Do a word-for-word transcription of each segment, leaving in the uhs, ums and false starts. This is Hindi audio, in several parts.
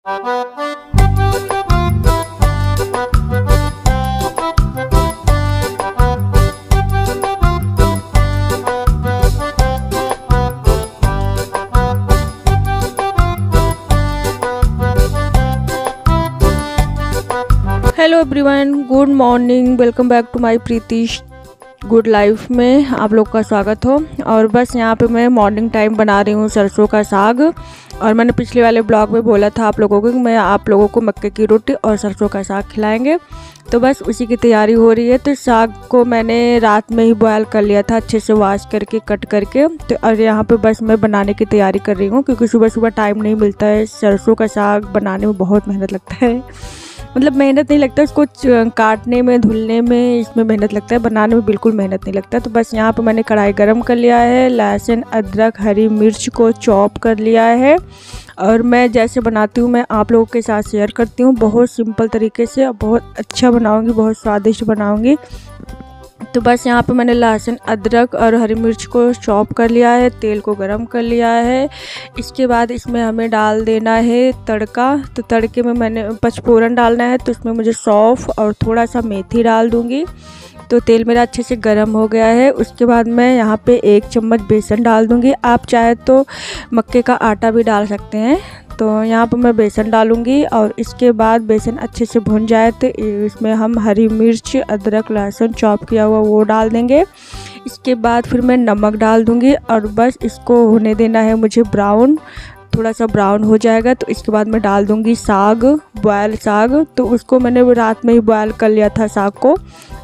Hello everyone, good morning. Welcome back to my Preetish good life में आप लोग का स्वागत हो। और बस यहाँ पे मैं मॉर्निंग टाइम बना रही हूँ सरसों का साग। और मैंने पिछले वाले ब्लॉग में बोला था आप लोगों को कि मैं आप लोगों को मक्के की रोटी और सरसों का साग खिलाएंगे, तो बस उसी की तैयारी हो रही है। तो साग को मैंने रात में ही बॉयल कर लिया था, अच्छे से वॉश करके कट करके। तो और यहाँ पे बस मैं बनाने की तैयारी कर रही हूँ, क्योंकि सुबह सुबह टाइम नहीं मिलता है। सरसों का साग बनाने में बहुत मेहनत लगता है, मतलब मेहनत नहीं लगता उसको काटने में, धुलने में, इसमें मेहनत लगता है, बनाने में बिल्कुल मेहनत नहीं लगता। तो बस यहाँ पे मैंने कढ़ाई गरम कर लिया है, लहसुन अदरक हरी मिर्च को चॉप कर लिया है। और मैं जैसे बनाती हूँ मैं आप लोगों के साथ शेयर करती हूँ, बहुत सिंपल तरीके से, बहुत अच्छा बनाऊँगी, बहुत स्वादिष्ट बनाऊँगी। तो बस यहाँ पे मैंने लहसुन अदरक और हरी मिर्च को चॉप कर लिया है, तेल को गरम कर लिया है। इसके बाद इसमें हमें डाल देना है तड़का। तो तड़के में मैंने पचफोरन डालना है, तो इसमें मुझे सौंफ और थोड़ा सा मेथी डाल दूँगी। तो तेल मेरा अच्छे से गर्म हो गया है। उसके बाद मैं यहाँ पे एक चम्मच बेसन डाल दूँगी। आप चाहे तो मक्के का आटा भी डाल सकते हैं। तो यहाँ पर मैं बेसन डालूँगी और इसके बाद बेसन अच्छे से भुन जाए तो इसमें हम हरी मिर्च अदरक लहसुन चॉप किया हुआ वो डाल देंगे। इसके बाद फिर मैं नमक डाल दूँगी और बस इसको होने देना है मुझे ब्राउन। थोड़ा सा ब्राउन हो जाएगा तो इसके बाद मैं डाल दूँगी साग, बॉयल साग। तो उसको मैंने रात में ही बॉयल कर लिया था, साग को,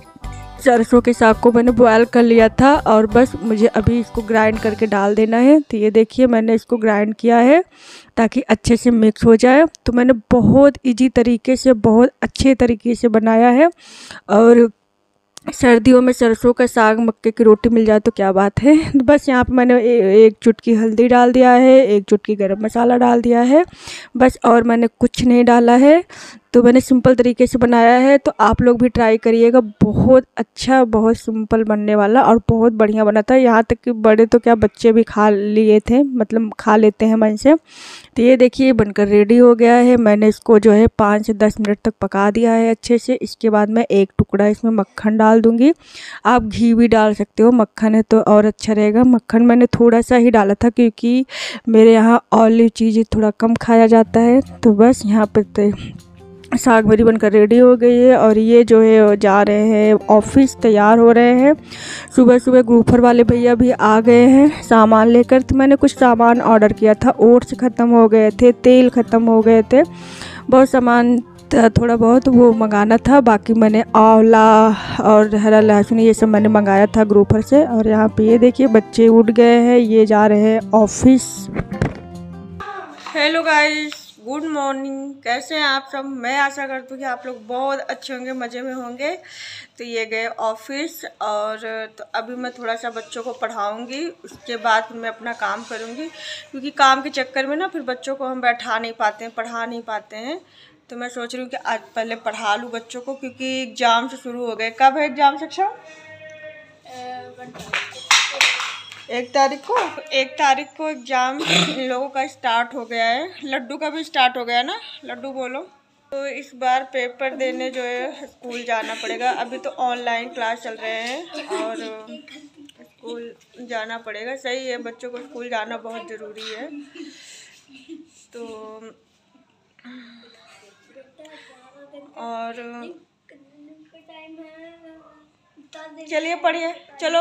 सरसों के साग को मैंने बॉयल कर लिया था। और बस मुझे अभी इसको ग्राइंड करके डाल देना है। तो ये देखिए मैंने इसको ग्राइंड किया है ताकि अच्छे से मिक्स हो जाए। तो मैंने बहुत इजी तरीके से, बहुत अच्छे तरीके से बनाया है। और सर्दियों में सरसों का साग मक्के की रोटी मिल जाए तो क्या बात है। तो बस यहाँ पे मैंने ए, एक चुटकी हल्दी डाल दिया है, एक चुटकी गरम मसाला डाल दिया है बस, और मैंने कुछ नहीं डाला है। तो मैंने सिंपल तरीके से बनाया है, तो आप लोग भी ट्राई करिएगा। बहुत अच्छा, बहुत सिंपल बनने वाला और बहुत बढ़िया बना था। यहाँ तक कि बड़े तो क्या, बच्चे भी खा लिए थे, मतलब खा लेते हैं मन से। तो ये देखिए बनकर रेडी हो गया है। मैंने इसको जो है पाँच से दस मिनट तक पका दिया है अच्छे से। इसके बाद मैं एक टुकड़ा इसमें मक्खन डाल दूँगी। आप घी भी डाल सकते हो, मक्खन है तो और अच्छा रहेगा। मक्खन मैंने थोड़ा सा ही डाला था क्योंकि मेरे यहाँ ऑयली चीज़ें थोड़ा कम खाया जाता है। तो बस यहाँ पर साग मेरी बनकर रेडी हो गई है। और ये जो है जा रहे हैं ऑफिस, तैयार हो रहे हैं। सुबह सुबह ग्रूफर वाले भैया भी आ गए हैं सामान लेकर। तो मैंने कुछ सामान ऑर्डर किया था, ओट्स ख़त्म हो गए थे, तेल ख़त्म हो गए थे, बहुत सामान थोड़ा बहुत वो मंगाना था। बाकी मैंने आंवला और हरा लहसुन ये सब मैंने मंगाया था ग्रूफर से। और यहाँ पे ये देखिए बच्चे उठ गए हैं, ये जा रहे हैं office. Hello guys, good morning. कैसे हैं आप सब? मैं आशा करती हूँ कि आप लोग बहुत अच्छे होंगे, मज़े में होंगे। तो ये गए ऑफिस और तो अभी मैं थोड़ा सा बच्चों को पढ़ाऊँगी, उसके बाद फिर मैं अपना काम करूँगी, क्योंकि काम के चक्कर में ना फिर बच्चों को हम बैठा नहीं पाते हैं, पढ़ा नहीं पाते हैं। तो मैं सोच रही हूँ कि आज पहले पढ़ा लूँ बच्चों को, क्योंकि एग्ज़ाम से शुरू हो गए। कब है एग्ज़ाम शिक्षा? एक तारीख को एक तारीख को एग्ज़ाम इन लोगों का स्टार्ट हो गया है। लड्डू का भी स्टार्ट हो गया ना, लड्डू बोलो। तो इस बार पेपर देने जो है स्कूल जाना पड़ेगा। अभी तो ऑनलाइन क्लास चल रहे हैं और स्कूल जाना पड़ेगा। सही है, बच्चों को स्कूल जाना बहुत ज़रूरी है। तो और चलिए पढ़िए, चलो।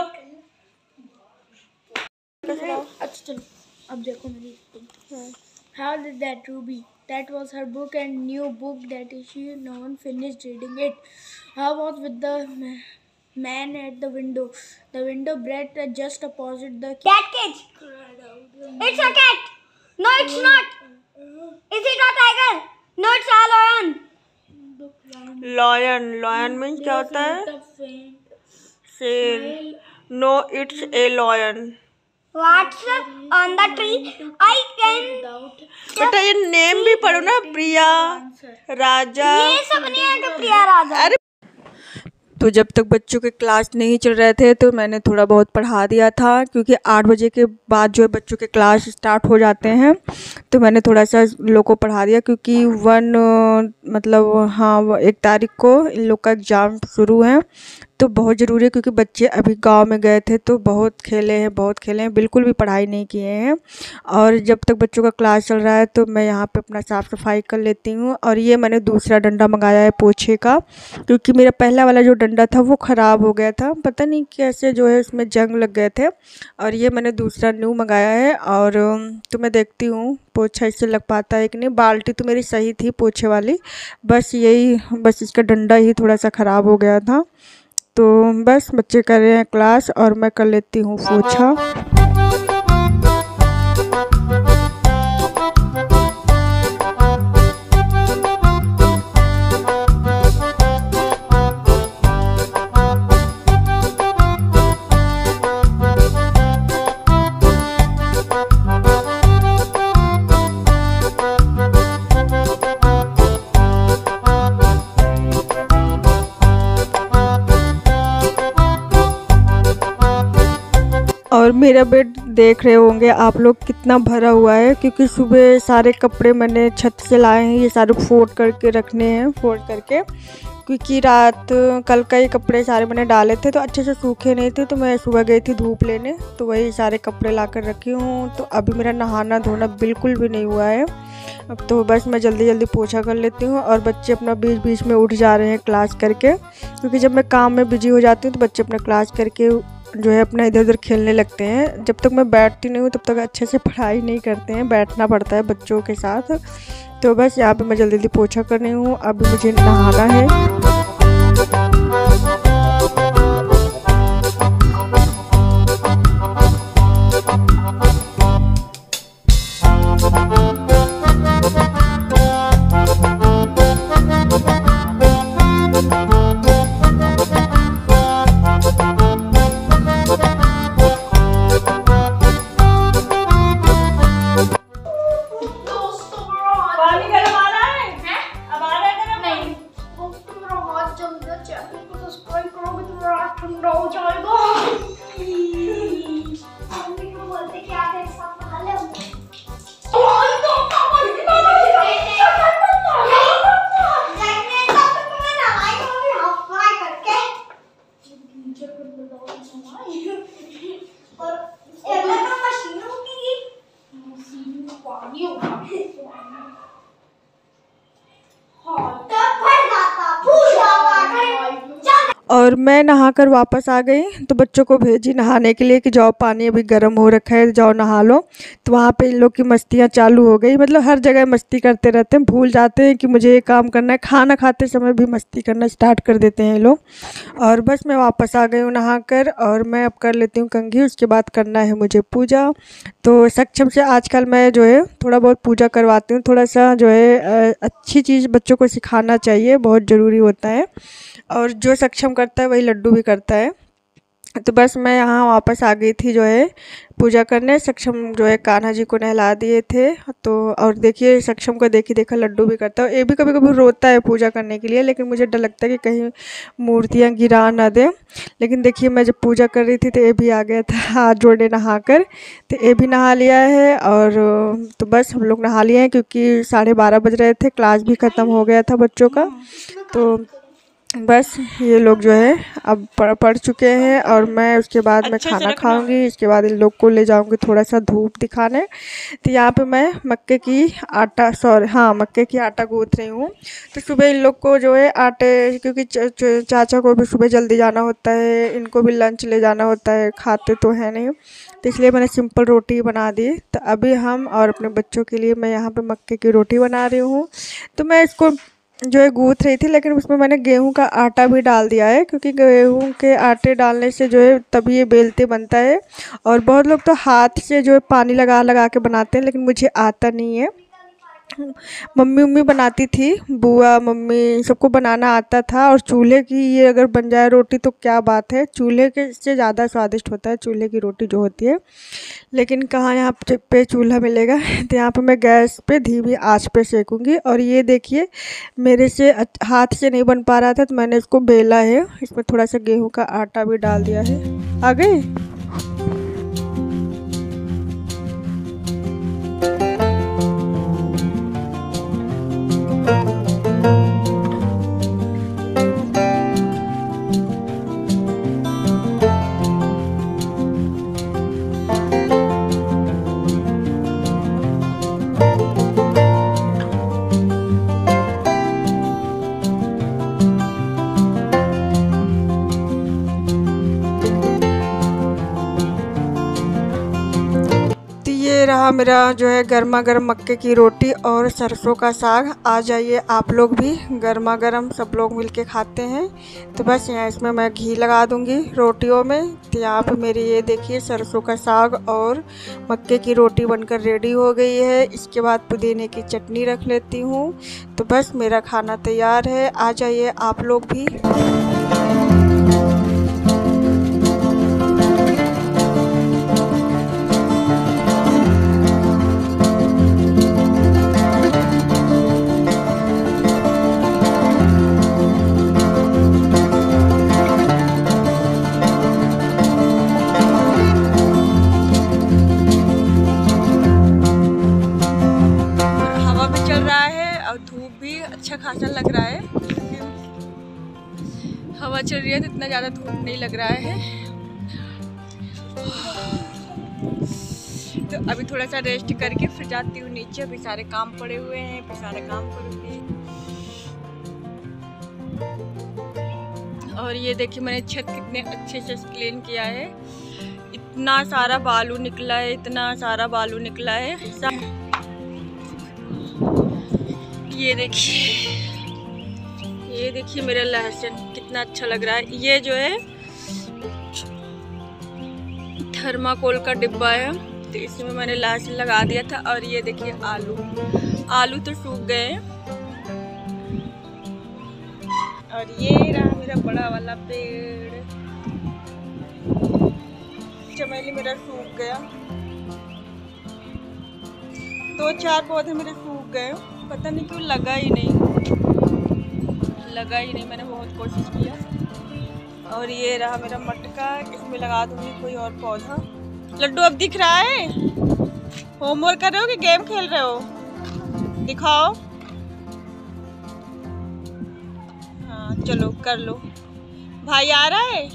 अच्छा चलो अब देखो मेरी। How did that Ruby? That was her book and new book that she no one finished reading it. How was with the man at the window? The window bread just opposite the cat cage. It's a cat. No, it's not. Is it a tiger? No, it's a lion. Lion, lion means क्या होता है? शेर। No, it's a lion. What's on the tree? I can. बेटा ये नेम भी पढ़ो ना, प्रिया, राजा। ये सब नहीं है तो प्रिया राजा। अरे तो जब तक बच्चों के क्लास नहीं चल रहे थे तो मैंने थोड़ा बहुत पढ़ा दिया था, क्योंकि आठ बजे के बाद जो है बच्चों के क्लास स्टार्ट हो जाते हैं। तो मैंने थोड़ा सा इन लोग को पढ़ा दिया, क्योंकि वन मतलब हाँ एक तारीख को इन लोग का एग्ज़ाम शुरू है। तो बहुत ज़रूरी है, क्योंकि बच्चे अभी गांव में गए थे तो बहुत खेले हैं बहुत खेले हैं बिल्कुल भी पढ़ाई नहीं किए हैं। और जब तक बच्चों का क्लास चल रहा है तो मैं यहाँ पे अपना साफ़ सफाई कर लेती हूँ। और ये मैंने दूसरा डंडा मंगाया है पोछे का, क्योंकि मेरा पहला वाला जो डंडा था वो ख़राब हो गया था, पता नहीं कैसे जो है उसमें जंग लग गए थे। और ये मैंने दूसरा न्यू मंगाया है। और तो मैं देखती हूँ पोछा इससे लग पाता है कि नहीं। बाल्टी तो मेरी सही थी पोछे वाली, बस यही बस इसका डंडा ही थोड़ा सा ख़राब हो गया था। तो बस बच्चे कर रहे हैं क्लास और मैं कर लेती हूँ पोछा। और मेरा बेड देख रहे होंगे आप लोग कितना भरा हुआ है, क्योंकि सुबह सारे कपड़े मैंने छत से लाए हैं, ये सारे फोल्ड करके रखने हैं फोल्ड करके, क्योंकि रात कल का ही कपड़े सारे मैंने डाले थे तो अच्छे से सूखे नहीं थे। तो मैं सुबह गई थी धूप लेने तो वही सारे कपड़े ला कर रखी हूँ। तो अभी मेरा नहाना धोना बिल्कुल भी नहीं हुआ है। अब तो बस मैं जल्दी जल्दी पोछा कर लेती हूँ। और बच्चे अपना बीच बीच में उठ जा रहे हैं क्लास करके, क्योंकि जब मैं काम में बिजी हो जाती हूँ तो बच्चे अपना क्लास करके जो है अपना इधर उधर खेलने लगते हैं। जब तक मैं बैठती नहीं हूँ तब तक अच्छे से पढ़ाई नहीं करते हैं, बैठना पड़ता है बच्चों के साथ। तो बस यहाँ पे मैं जल्दी जल्दी पोछा कर रही हूँ। अभी मुझे नहाना है। ठंडा हो जाएगा। मम्मी को बोलते कि आप एक साथ नहा ले। और मैं नहाकर वापस आ गई तो बच्चों को भेजी नहाने के लिए कि जाओ पानी अभी गर्म हो रखा है जाओ नहा लो। तो वहाँ पे इन लोग की मस्तियाँ चालू हो गई, मतलब हर जगह मस्ती करते रहते हैं, भूल जाते हैं कि मुझे ये काम करना है। खाना खाते समय भी मस्ती करना स्टार्ट कर देते हैं ये लोग। और बस मैं वापस आ गई हूँ नहाकर और मैं अब कर लेती हूँ कंघी, उसके बाद करना है मुझे पूजा। तो सक्षम से आजकल मैं जो है थोड़ा बहुत पूजा करवाती हूँ। थोड़ा सा जो है अच्छी चीज़ बच्चों को सिखाना चाहिए, बहुत ज़रूरी होता है। और जो सक्षम करता है वही लड्डू भी करता है। तो बस मैं यहाँ वापस आ गई थी जो है पूजा करने। सक्षम जो है कान्हा जी को नहला दिए थे। तो और देखिए सक्षम को देखी देखा लड्डू भी करता है। ये भी कभी कभी रोता है पूजा करने के लिए, लेकिन मुझे डर लगता है कि कहीं मूर्तियाँ गिरा ना दे। लेकिन देखिए मैं जब पूजा कर रही थी तो ये भी आ गया था हाथ जोड़े नहा कर। तो ये भी नहा लिया है। और तो बस हम लोग नहा लिए हैं क्योंकि साढ़े बारह बज रहे थे, क्लास भी ख़त्म हो गया था बच्चों का। तो बस ये लोग जो है अब पढ़ पढ़ चुके हैं और मैं उसके बाद मैं खाना खाऊंगी। इसके बाद इन लोग को ले जाऊंगी थोड़ा सा धूप दिखाने। तो यहाँ पे मैं मक्के की आटा सॉरी हाँ मक्के की आटा गूँथ रही हूँ। तो सुबह इन लोग को जो है आटे, क्योंकि च, च, चाचा को भी सुबह जल्दी जाना होता है, इनको भी लंच ले जाना होता है, खाते तो है नहीं, तो इसलिए मैंने सिंपल रोटी बना दी। तो अभी हम और अपने बच्चों के लिए मैं यहाँ पर मक्के की रोटी बना रही हूँ। तो मैं इसको जो है गूँथ रही थी, लेकिन उसमें मैंने गेहूं का आटा भी डाल दिया है, क्योंकि गेहूं के आटे डालने से जो है तभी ये बेलते बनता है। और बहुत लोग तो हाथ से जो है पानी लगा लगा के बनाते हैं, लेकिन मुझे आता नहीं है। मम्मी उम्मी बनाती थी, बुआ मम्मी सबको बनाना आता था। और चूल्हे की ये अगर बन जाए रोटी तो क्या बात है, चूल्हे के से ज़्यादा स्वादिष्ट होता है चूल्हे की रोटी जो होती है। लेकिन कहाँ यहाँ पे चूल्हा मिलेगा, तो यहाँ पे मैं गैस पे धीमी आंच पे सेकूँगी। और ये देखिए मेरे से हाथ से नहीं बन पा रहा था तो मैंने इसको बेला है, इसमें थोड़ा सा गेहूँ का आटा भी डाल दिया है। आ गए। ये रहा मेरा जो है गर्मा गर्म मक्के की रोटी और सरसों का साग। आ जाइए आप लोग भी, गर्मा गर्म सब लोग मिलके खाते हैं। तो बस यहाँ इसमें मैं घी लगा दूंगी रोटियों में। तो यहाँ पे मेरी ये देखिए सरसों का साग और मक्के की रोटी बनकर रेडी हो गई है। इसके बाद पुदीने की चटनी रख लेती हूँ। तो बस मेरा खाना तैयार है, आ जाइए आप लोग भी। धूप भी अच्छा खासा लग रहा है, हवा चल रही है तो इतना ज़्यादा धूप नहीं लग रहा है। तो अभी थोड़ा सा रेस्ट करके फिर जाती हूँ नीचे। अभी सारे काम पड़े हुए हैं, फिर सारे काम करूँगी। और ये देखिए मैंने छत कितने अच्छे से क्लीन किया है। इतना सारा बालू निकला है, इतना सारा बालू निकला है। ये देखिए, ये देखिए मेरा लहसुन कितना अच्छा लग रहा है। ये जो है थर्माकोल का डिब्बा है, तो इसमें मैंने लहसुन लगा दिया था। और ये देखिए आलू, आलू तो सूख गए। और ये रहा मेरा बड़ा वाला पेड़, चमेली मेरा सूख गया। दो चार पौधे मेरे सूख गए, पता नहीं क्यों लगा ही नहीं, लगा ही नहीं। मैंने बहुत कोशिश किया। और ये रहा मेरा मटका, इसमें लगा दूंगी कोई और पौधा। लड्डू अब दिख रहा है? होमवर्क कर रहे हो कि गेम खेल रहे हो? दिखाओ। हाँ चलो कर लो। भाई आ रहा है?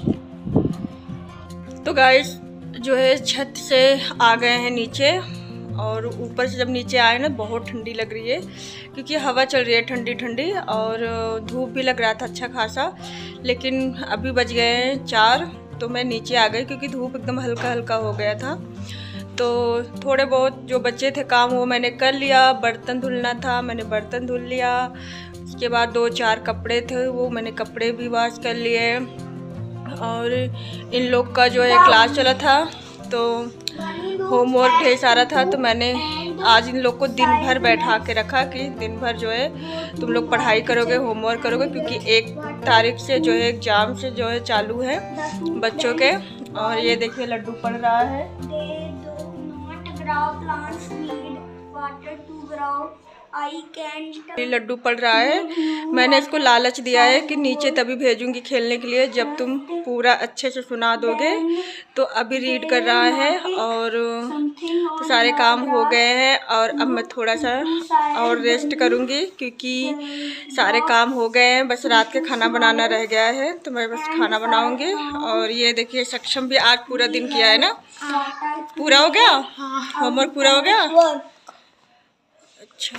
तो गाइस जो है छत से आ गए हैं नीचे। और ऊपर से जब नीचे आए ना बहुत ठंडी लग रही है, क्योंकि हवा चल रही है ठंडी ठंडी। और धूप भी लग रहा था अच्छा खासा। लेकिन अभी बज गए हैं चार, तो मैं नीचे आ गई क्योंकि धूप एकदम हल्का हल्का हो गया था। तो थोड़े बहुत जो बच्चे थे काम वो मैंने कर लिया। बर्तन धुलना था, मैंने बर्तन धुल लिया। उसके बाद दो चार कपड़े थे, वो मैंने कपड़े भी वॉश कर लिए। और इन लोग का जो है क्लास चला था, तो होमवर्क ढेर सारा था। तो मैंने आज इन लोग को दिन भर बैठा के रखा कि दिन भर जो है तुम लोग पढ़ाई करोगे, होमवर्क करोगे, क्योंकि एक तारीख से जो है एग्ज़ाम से जो है चालू है बच्चों के। और ये देखिए लड्डू पढ़ रहा है। लड्डू पढ़ रहा है। मैंने इसको लालच दिया है कि नीचे तभी भेजूंगी खेलने के लिए जब तुम पूरा अच्छे से सुना दोगे। तो अभी रीड कर रहा है। और तो सारे काम हो गए हैं और अब मैं थोड़ा सा और रेस्ट करूंगी क्योंकि सारे काम हो गए हैं। बस रात के खाना बनाना रह गया है, तो मैं बस खाना बनाऊंगी। और ये देखिए सक्षम भी आज पूरा दिन किया है ना, पूरा हो गया होमवर्क, पूरा हो गया। अच्छा,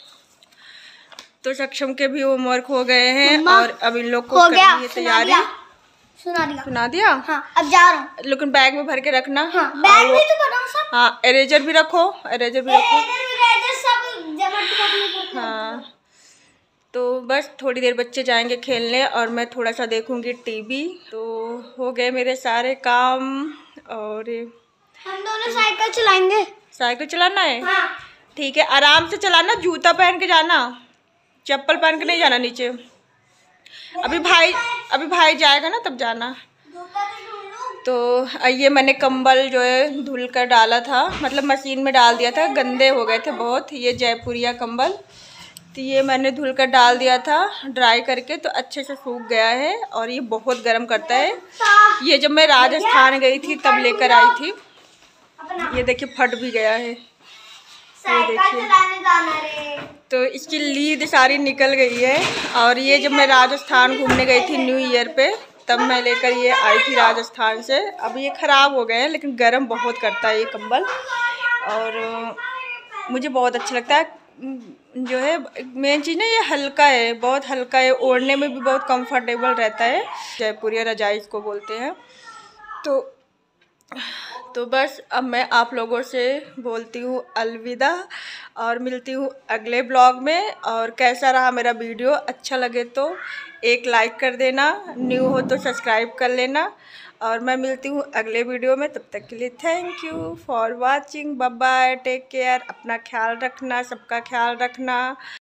तो सक्षम के भी होमवर्क हो गए हैं और अब इन लोग को करनी है तैयारी। सुना दिया सुना दिया हाँ, अब जा रहा हूँ। लेकिन बैग में भर के रखना। हाँ, बैग भी तो बनाओ सब। हाँ इरेजर भी रखो, इरेजर भी रखो। इरेजर सब जमा। हाँ तो बस थोड़ी देर बच्चे जाएंगे खेलने और मैं थोड़ा सा देखूंगी टीवी। तो हो गए मेरे सारे काम। और हम दोनों साइकिल चलाएंगे। साइकिल चलाना है? हाँ। ठीक है, आराम से चलाना, जूता पहन के जाना, चप्पल पहन के नहीं जाना नीचे। अभी भाई अभी भाई जाएगा ना तब जाना। तो ये मैंने कंबल जो है धुल कर डाला था, मतलब मशीन में डाल दिया था, गंदे हो गए थे बहुत। ये जयपुरिया कंबल, तो ये मैंने धुल कर डाल दिया था ड्राई करके, तो अच्छे से सूख गया है। और ये बहुत गर्म करता है। ये जब मैं राजस्थान गई थी तब लेकर आई थी। ये देखिए फट भी गया है, ये देखिए। तो इसकी लीद सारी निकल गई है। और ये जब मैं राजस्थान घूमने गई थी न्यू ईयर पे, तब मैं लेकर ये आई थी राजस्थान से। अब ये ख़राब हो गए हैं, लेकिन गर्म बहुत करता है ये कंबल। और मुझे बहुत अच्छा लगता है। जो है मेन चीज़ ना, ये हल्का है, बहुत हल्का है, ओढ़ने में भी बहुत कंफर्टेबल रहता है। जयपुरिया रजाई इसको बोलते हैं। तो तो बस अब मैं आप लोगों से बोलती हूँ अलविदा, और मिलती हूँ अगले ब्लॉग में। और कैसा रहा मेरा वीडियो, अच्छा लगे तो एक लाइक कर देना, न्यू हो तो सब्सक्राइब कर लेना। और मैं मिलती हूँ अगले वीडियो में, तब तक के लिए thank you for watching, bye bye, take care, अपना ख्याल रखना, सबका ख्याल रखना।